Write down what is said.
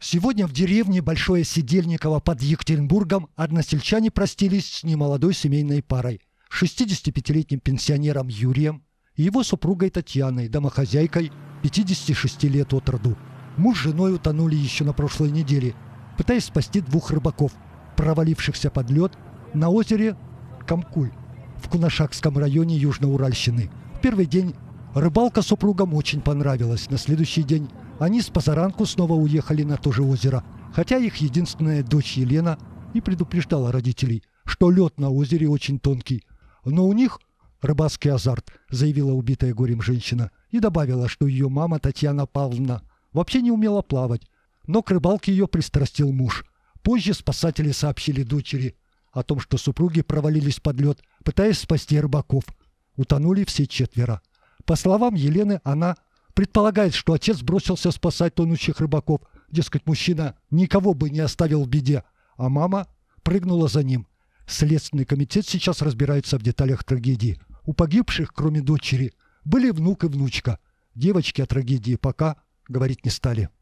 Сегодня в деревне Большое Сидельниково под Екатеринбургом односельчане простились с немолодой семейной парой. 65-летним пенсионером Юрием и его супругой Татьяной, домохозяйкой, 56 лет от роду. Муж с женой утонули еще на прошлой неделе, пытаясь спасти двух рыбаков, провалившихся под лед на озере Камкуль в Кунашакском районе Южноуральщины. В первый день рыбалка супругам очень понравилась. На следующий день они с позаранку снова уехали на то же озеро, хотя их единственная дочь Елена и предупреждала родителей, что лед на озере очень тонкий. Но у них рыбацкий азарт, заявила убитая горем женщина, и добавила, что ее мама Татьяна Павловна вообще не умела плавать, но к рыбалке ее пристрастил муж. Позже спасатели сообщили дочери о том, что супруги провалились под лед, пытаясь спасти рыбаков. Утонули все четверо. По словам Елены, она предполагает, что отец бросился спасать тонущих рыбаков. Дескать, мужчина никого бы не оставил в беде, а мама прыгнула за ним. Следственный комитет сейчас разбирается в деталях трагедии. У погибших, кроме дочери, были внук и внучка. Девочки о трагедии пока говорить не стали.